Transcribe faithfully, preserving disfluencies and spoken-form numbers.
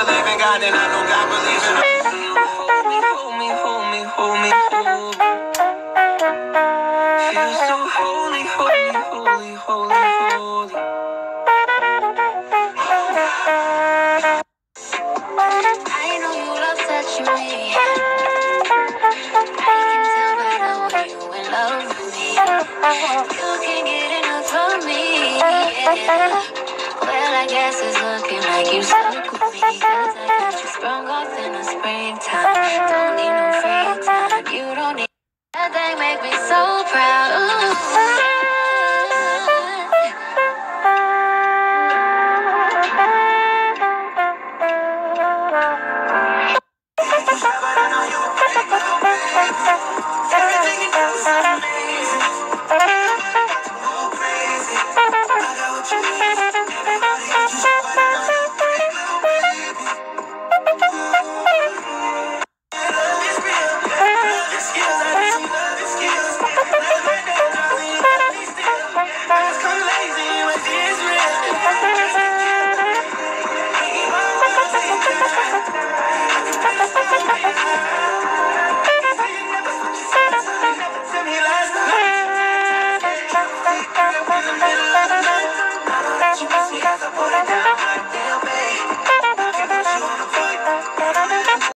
believe in God, then I know God believes in us. Hold me, hold me, hold me, hold me, hold me. Feel so holy, holy, holy, holy, holy. I know you love touching me. I can tell by the way you in love with me. You can't get enough of me. Yeah. Well, I guess it's looking like you stuck with me. Cause I got you sprung off in the springtime. Don't need no free time. You don't need that thing, make me so proud. Ooh.